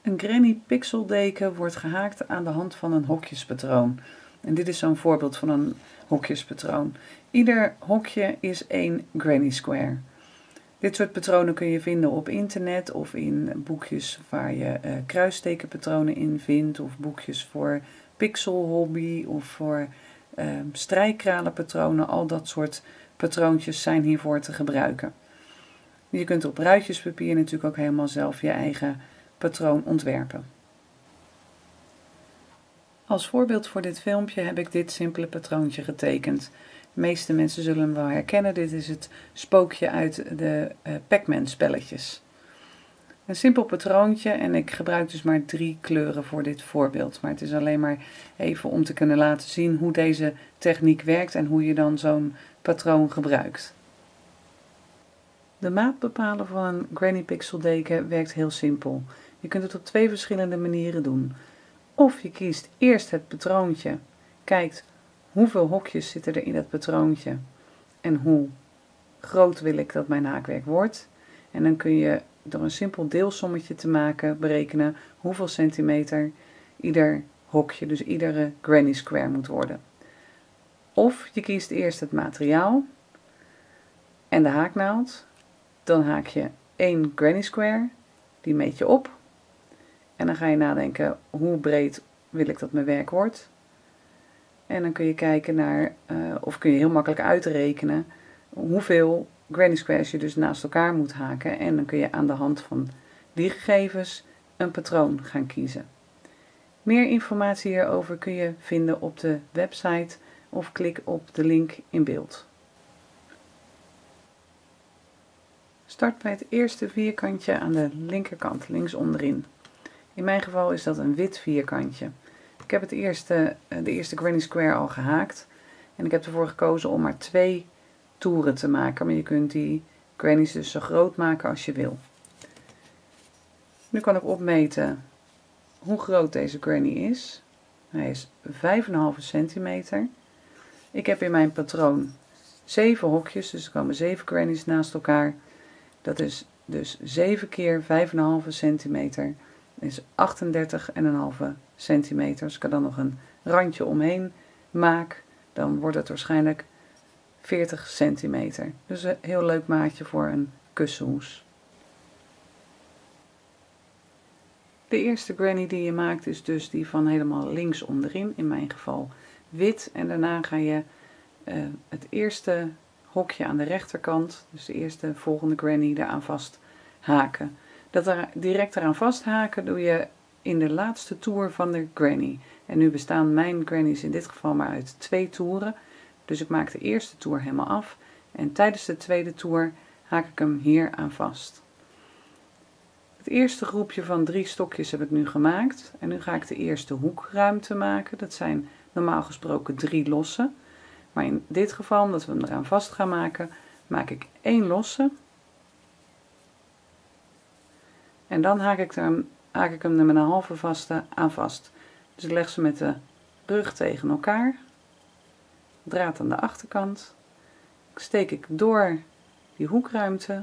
Een granny pixeldeken wordt gehaakt aan de hand van een hokjespatroon. En dit is zo'n voorbeeld van een hokjespatroon. Ieder hokje is één granny square. Dit soort patronen kun je vinden op internet of in boekjes waar je kruistekenpatronen in vindt, of boekjes voor pixelhobby of voor strijkkralenpatronen. Al dat soort patroontjes zijn hiervoor te gebruiken. Je kunt op ruitjespapier natuurlijk ook helemaal zelf je eigen patroon ontwerpen. Als voorbeeld voor dit filmpje heb ik dit simpele patroontje getekend. De meeste mensen zullen hem wel herkennen. Dit is het spookje uit de Pac-Man spelletjes. Een simpel patroontje en ik gebruik dus maar 3 kleuren voor dit voorbeeld. Maar het is alleen maar even om te kunnen laten zien hoe deze techniek werkt en hoe je dan zo'n patroon gebruikt. De maat bepalen van een granny pixeldeken werkt heel simpel. Je kunt het op 2 verschillende manieren doen. Of je kiest eerst het patroontje, kijkt hoeveel hokjes zitten er in het patroontje en hoe groot wil ik dat mijn haakwerk wordt. En dan kun je door een simpel deelsommetje te maken berekenen hoeveel centimeter ieder hokje, dus iedere granny square moet worden. Of je kiest eerst het materiaal en de haaknaald. Dan haak je 1 granny square, die meet je op. En dan ga je nadenken hoe breed wil ik dat mijn werk wordt. En dan kun je kijken naar, of kun je heel makkelijk uitrekenen, hoeveel granny squares je dus naast elkaar moet haken. En dan kun je aan de hand van die gegevens een patroon gaan kiezen. Meer informatie hierover kun je vinden op de website of klik op de link in beeld. Start bij het eerste vierkantje aan de linkerkant, links onderin. In mijn geval is dat een wit vierkantje. Ik heb de eerste granny square al gehaakt. En ik heb ervoor gekozen om maar 2 toeren te maken. Maar je kunt die granny's dus zo groot maken als je wil. Nu kan ik opmeten hoe groot deze granny is. Hij is 5,5 centimeter. Ik heb in mijn patroon 7 hokjes, dus er komen 7 granny's naast elkaar. Dat is dus 7 keer 5,5 centimeter. Dat is 38,5 centimeter. Als ik er dan nog een randje omheen maak, dan wordt het waarschijnlijk 40 centimeter. Dus een heel leuk maatje voor een kussenhoes. De eerste granny die je maakt is dus die van helemaal links onderin, in mijn geval wit. En daarna ga je het eerste hokje aan de rechterkant, dus de eerste volgende granny, eraan vast haken. Dat er direct eraan vasthaken doe je in de laatste toer van de granny. En nu bestaan mijn granny's in dit geval maar uit 2 toeren. Dus ik maak de eerste toer helemaal af. En tijdens de tweede toer haak ik hem hier aan vast. Het eerste groepje van 3 stokjes heb ik nu gemaakt. En nu ga ik de eerste hoekruimte maken. Dat zijn normaal gesproken 3 losse. Maar in dit geval, omdat we hem eraan vast gaan maken, maak ik 1 losse. En dan haak ik hem er met een halve vaste aan vast. Dus ik leg ze met de rug tegen elkaar. Draad aan de achterkant. Steek ik door die hoekruimte.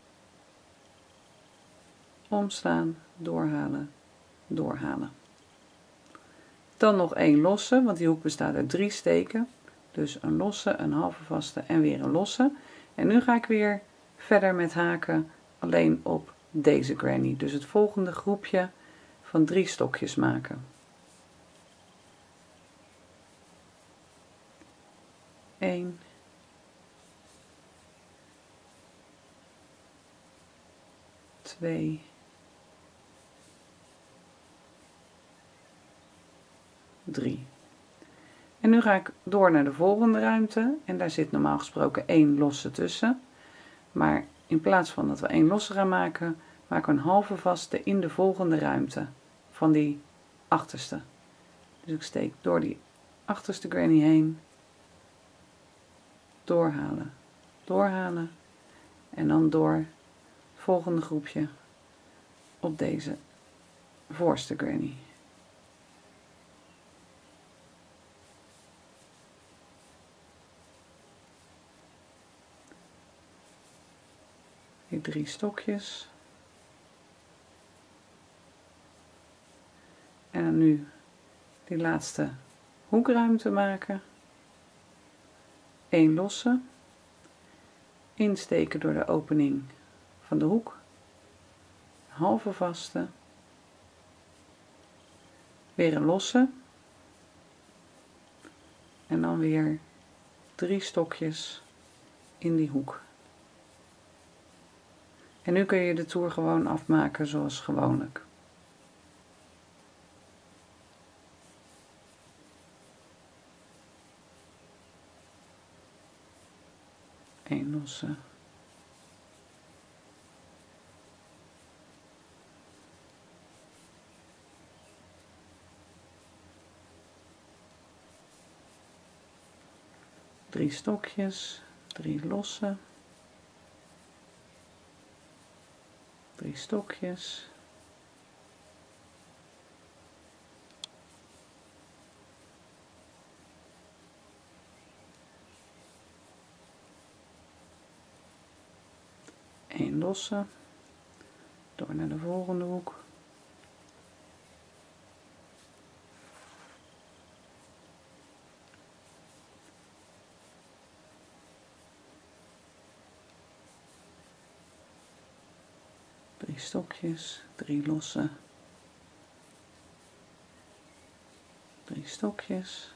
Omslaan, doorhalen, doorhalen. Dan nog 1 losse, want die hoek bestaat uit 3 steken. Dus een losse, een halve vaste en weer een losse. En nu ga ik weer verder met haken alleen op deze granny. Dus het volgende groepje van 3 stokjes maken. 1, 2, 3. En nu ga ik door naar de volgende ruimte. En daar zit normaal gesproken 1 losse tussen. Maar in plaats van dat we 1 losse gaan maken, maken we een halve vaste in de volgende ruimte van die achterste. Dus ik steek door die achterste granny heen, doorhalen, doorhalen en dan door het volgende groepje op deze voorste granny. Die 3 stokjes. En dan nu die laatste hoekruimte maken. 1 losse. Insteken door de opening van de hoek. Halve vaste. Weer een losse. En dan weer 3 stokjes in die hoek. En nu kun je de toer gewoon afmaken zoals gewoonlijk. Eén losse. Drie stokjes, 3 losse. 3 stokjes. Eén losse. Door naar de volgende hoek. Drie stokjes, 3 losse. 3 stokjes.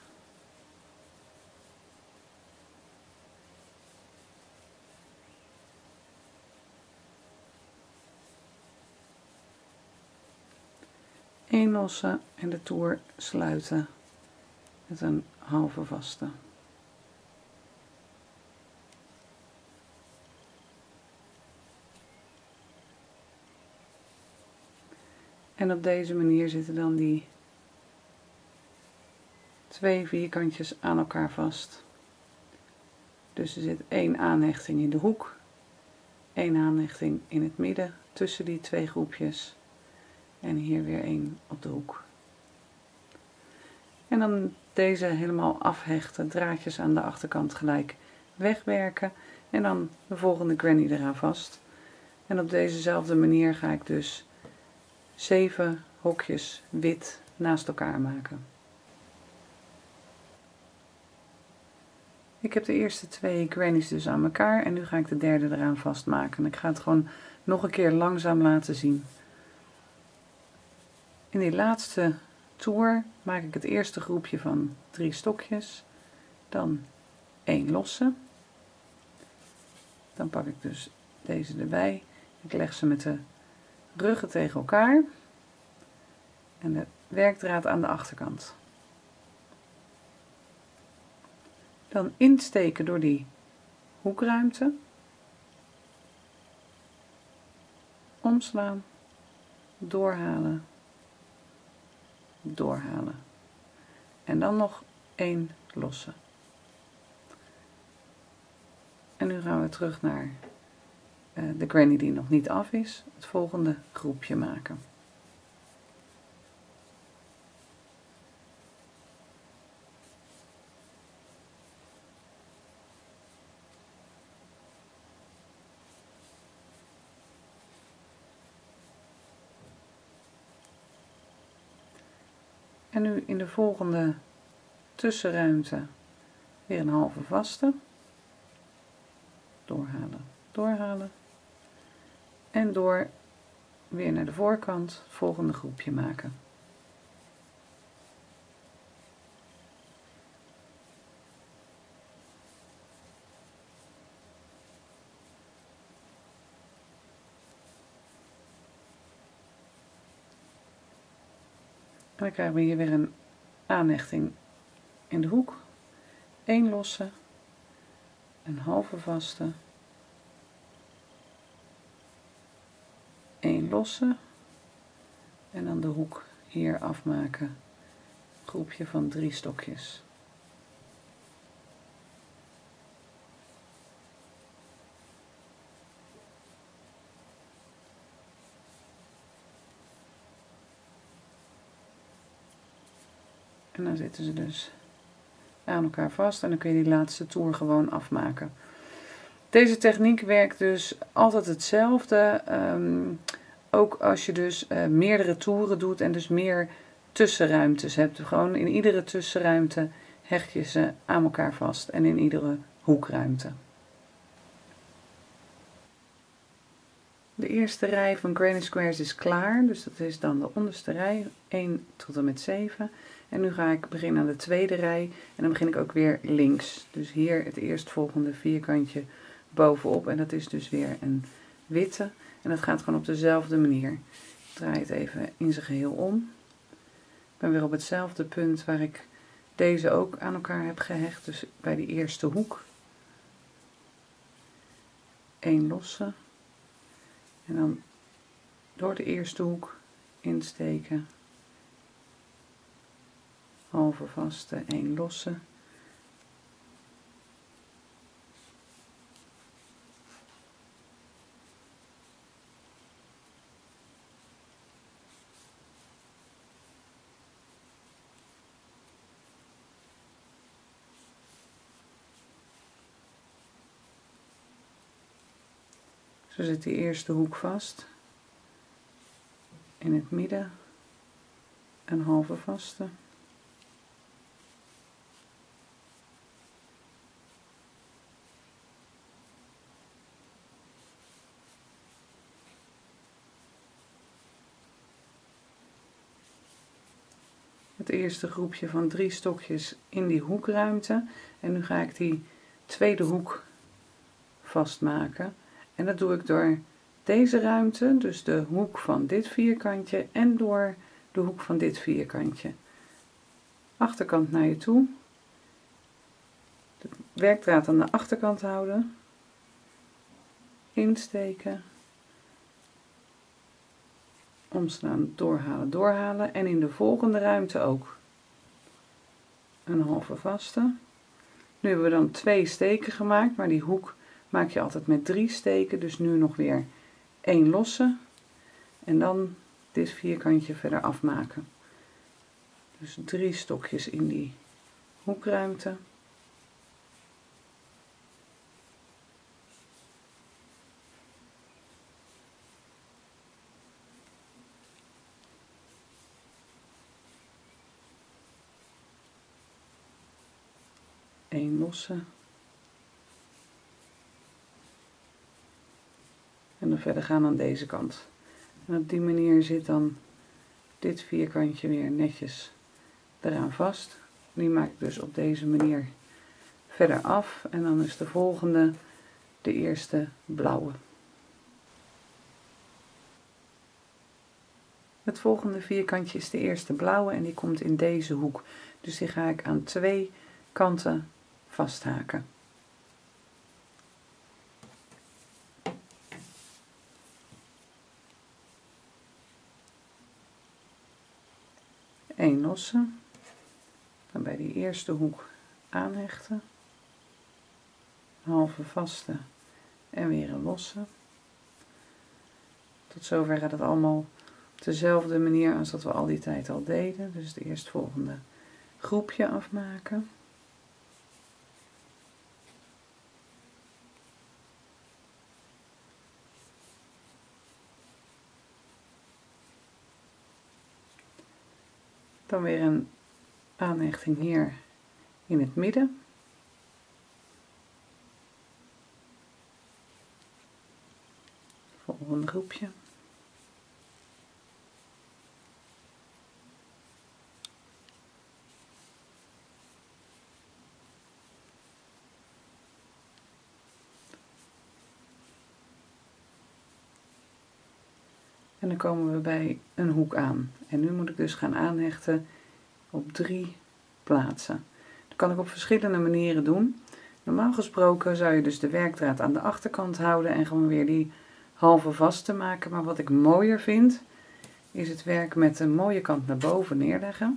Eén losse en de toer sluiten met een halve vaste. En op deze manier zitten dan die 2 vierkantjes aan elkaar vast. Dus er zit 1 aanhechting in de hoek, 1 aanhechting in het midden tussen die 2 groepjes en hier weer 1 op de hoek. En dan deze helemaal afhechten, draadjes aan de achterkant gelijk wegwerken en dan de volgende granny eraan vast. En op dezezelfde manier ga ik dus 7 hokjes wit naast elkaar maken. Ik heb de eerste 2 grannies dus aan elkaar en nu ga ik de derde eraan vastmaken. Ik ga het gewoon nog een keer langzaam laten zien. In die laatste toer maak ik het eerste groepje van 3 stokjes, dan 1 losse. Dan pak ik dus deze erbij. Ik leg ze met de ruggen tegen elkaar en de werkdraad aan de achterkant. Dan insteken door die hoekruimte, omslaan, doorhalen, doorhalen en dan nog 1 losse. En nu gaan we terug naar de granny die nog niet af is, het volgende groepje maken. En nu in de volgende tussenruimte weer een halve vaste. Doorhalen, doorhalen. En door weer naar de voorkant het volgende groepje maken. En dan krijgen we hier weer een aanhechting in de hoek. 1 losse, een halve vaste, 1 losse en dan de hoek hier afmaken. Groepje van 3 stokjes. En dan zitten ze dus aan elkaar vast en dan kun je die laatste toer gewoon afmaken. Deze techniek werkt dus altijd hetzelfde. Ook als je dus meerdere toeren doet en dus meer tussenruimtes hebt. Gewoon in iedere tussenruimte hecht je ze aan elkaar vast en in iedere hoekruimte. De eerste rij van granny squares is klaar, dus dat is dan de onderste rij, 1 tot en met 7. En nu ga ik beginnen aan de tweede rij en dan begin ik ook weer links. Dus hier het eerstvolgende vierkantje bovenop en dat is dus weer een witte. En dat gaat gewoon op dezelfde manier. Ik draai het even in zijn geheel om. Ik ben weer op hetzelfde punt waar ik deze ook aan elkaar heb gehecht, dus bij die eerste hoek. 1 losse. En dan door de eerste hoek insteken, halve vaste, 1 losse. Zo zit die eerste hoek vast. In het midden een halve vaste. Het eerste groepje van 3 stokjes in die hoekruimte. En nu ga ik die tweede hoek vastmaken. En dat doe ik door deze ruimte, dus de hoek van dit vierkantje en door de hoek van dit vierkantje. Achterkant naar je toe. De werkdraad aan de achterkant houden. Insteken. Omslaan, doorhalen, doorhalen. En in de volgende ruimte ook. Een halve vaste. Nu hebben we dan 2 steken gemaakt, maar die hoek maak je altijd met 3 steken. Dus nu nog weer 1 losse. En dan dit vierkantje verder afmaken. Dus 3 stokjes in die hoekruimte. Een losse. En dan verder gaan aan deze kant. En op die manier zit dan dit vierkantje weer netjes eraan vast. Die maak ik dus op deze manier verder af. En dan is de volgende de eerste blauwe. Het volgende vierkantje is de eerste blauwe en die komt in deze hoek. Dus die ga ik aan 2 kanten vasthaken. Een losse, dan bij die eerste hoek aanhechten, halve vaste en weer een losse. Tot zover gaat het allemaal op dezelfde manier als dat we al die tijd al deden. Dus het eerstvolgende groepje afmaken. Dan weer een aanhechting hier in het midden. Volgende groepje. En dan komen we bij een hoek aan. En nu moet ik dus gaan aanhechten op 3 plaatsen. Dat kan ik op verschillende manieren doen. Normaal gesproken zou je dus de werkdraad aan de achterkant houden en gewoon weer die halve vaste maken. Maar wat ik mooier vind, is het werk met de mooie kant naar boven neerleggen.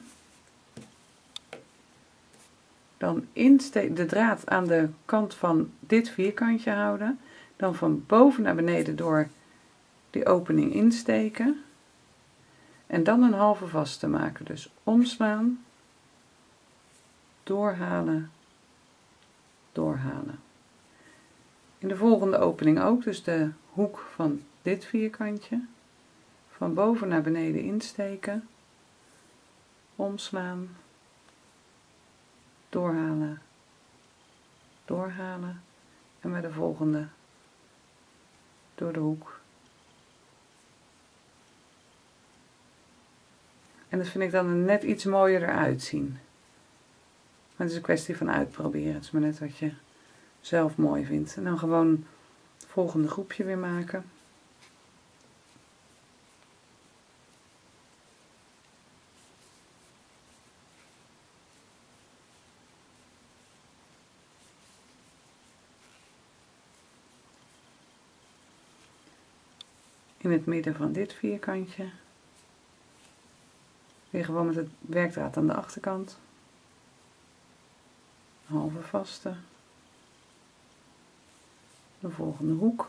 Dan de draad aan de kant van dit vierkantje houden. Dan van boven naar beneden door die opening insteken. En dan een halve vaste maken. Dus omslaan, doorhalen, doorhalen. In de volgende opening ook, dus de hoek van dit vierkantje. Van boven naar beneden insteken. omslaan, doorhalen, doorhalen en bij de volgende door de hoek. En dat vind ik dan net iets mooier eruit zien. Maar het is een kwestie van uitproberen. Het is maar net wat je zelf mooi vindt. En dan gewoon het volgende groepje weer maken. In het midden van dit vierkantje. Weer gewoon met het werkdraad aan de achterkant. Halve vaste. De volgende hoek.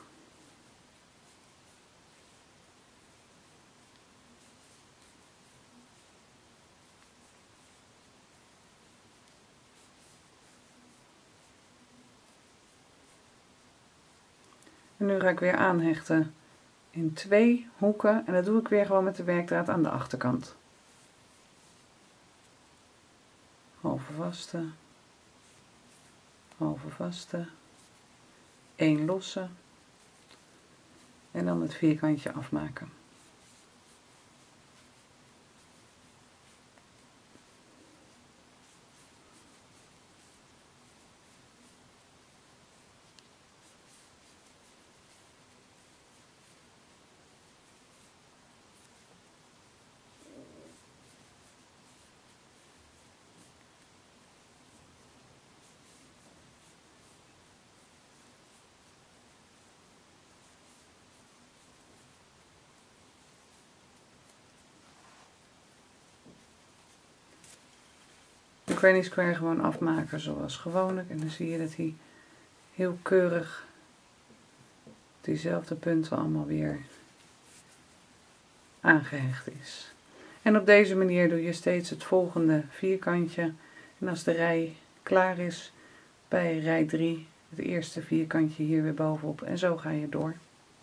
En nu ga ik weer aanhechten in 2 hoeken en dat doe ik weer gewoon met de werkdraad aan de achterkant. Halve vaste, halve vaste, 1 losse en dan het vierkantje afmaken. De granny square gewoon afmaken zoals gewoonlijk en dan zie je dat hij heel keurig op diezelfde punten allemaal weer aangehecht is. En op deze manier doe je steeds het volgende vierkantje en als de rij klaar is bij rij 3 het eerste vierkantje hier weer bovenop en zo ga je door.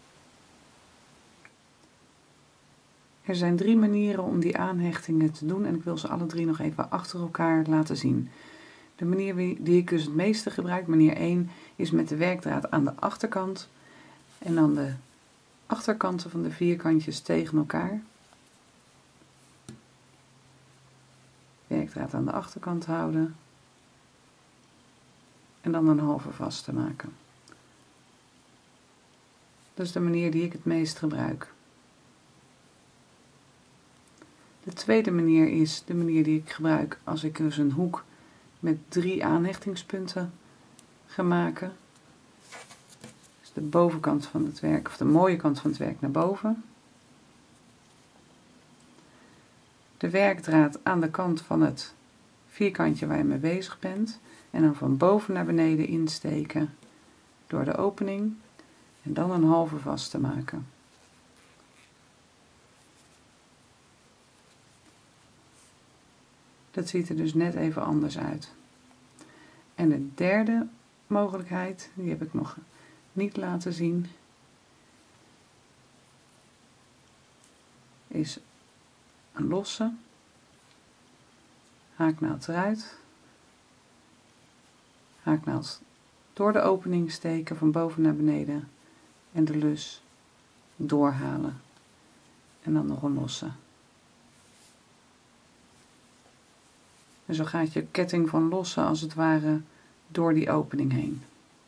Er zijn 3 manieren om die aanhechtingen te doen en ik wil ze alle 3 nog even achter elkaar laten zien. De manier die ik dus het meeste gebruik, manier 1, is met de werkdraad aan de achterkant en dan de achterkanten van de vierkantjes tegen elkaar. Werkdraad aan de achterkant houden en dan een halve vaste maken. Dat is de manier die ik het meest gebruik. De tweede manier is de manier die ik gebruik als ik dus een hoek met 3 aanhechtingspunten ga maken. Dus de bovenkant van het werk, of de mooie kant van het werk naar boven. De werkdraad aan de kant van het vierkantje waar je mee bezig bent. En dan van boven naar beneden insteken door de opening. En dan een halve vaste maken. Dat ziet er dus net even anders uit. En de derde mogelijkheid, die heb ik nog niet laten zien, is een losse, haaknaald eruit, haaknaald door de opening steken van boven naar beneden en de lus doorhalen en dan nog een losse. En zo gaat je ketting van lossen als het ware door die opening heen.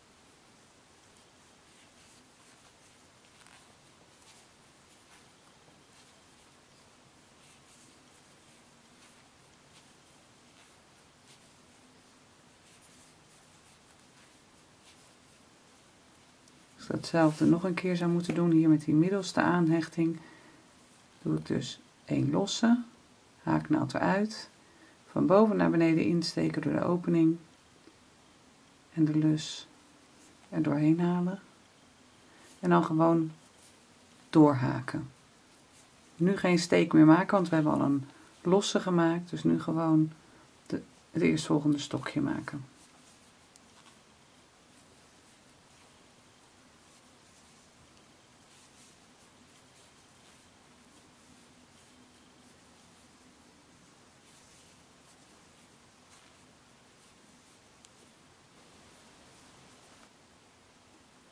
Als ik hetzelfde nog een keer zou moeten doen, hier met die middelste aanhechting, doe ik dus 1 losse, haaknaald eruit, van boven naar beneden insteken door de opening en de lus er doorheen halen en dan gewoon doorhaken. Nu geen steek meer maken, want we hebben al een losse gemaakt, dus nu gewoon het eerstvolgende stokje maken.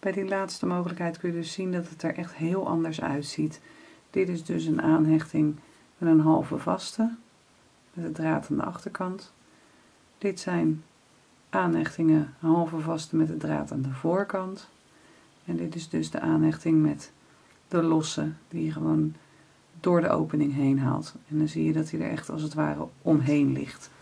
Bij die laatste mogelijkheid kun je dus zien dat het er echt heel anders uitziet. Dit is dus een aanhechting met een halve vaste, met de draad aan de achterkant. Dit zijn aanhechtingen halve vaste met de draad aan de voorkant. En dit is dus de aanhechting met de losse, die je gewoon door de opening heen haalt. En dan zie je dat hij er echt als het ware omheen ligt.